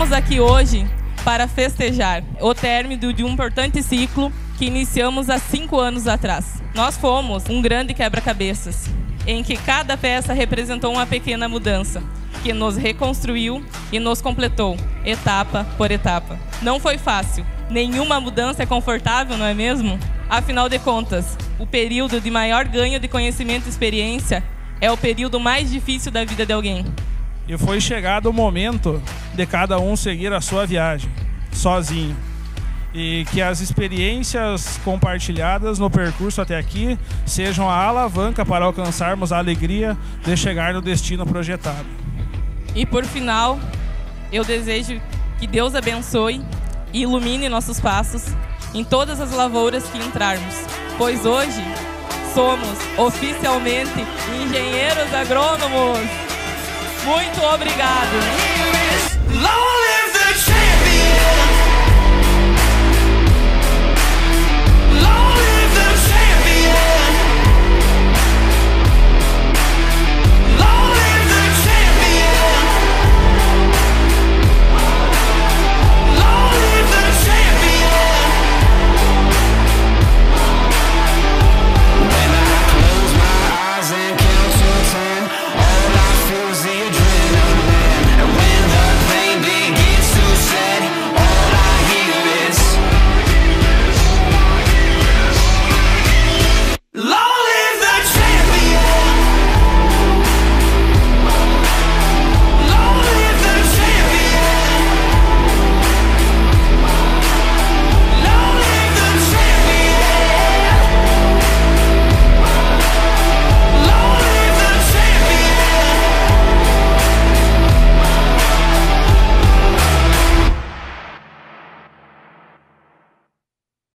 Estamos aqui hoje para festejar o término de um importante ciclo que iniciamos há 5 anos atrás. Nós fomos um grande quebra-cabeças, em que cada peça representou uma pequena mudança, que nos reconstruiu e nos completou, etapa por etapa. Não foi fácil, nenhuma mudança é confortável, não é mesmo? Afinal de contas, o período de maior ganho de conhecimento e experiência é o período mais difícil da vida de alguém. E foi chegado o momento de cada um seguir a sua viagem, sozinho. E que as experiências compartilhadas no percurso até aqui sejam a alavanca para alcançarmos a alegria de chegar no destino projetado. E por final, eu desejo que Deus abençoe e ilumine nossos passos em todas as lavouras que entrarmos, pois hoje somos oficialmente engenheiros agrônomos. Muito obrigado!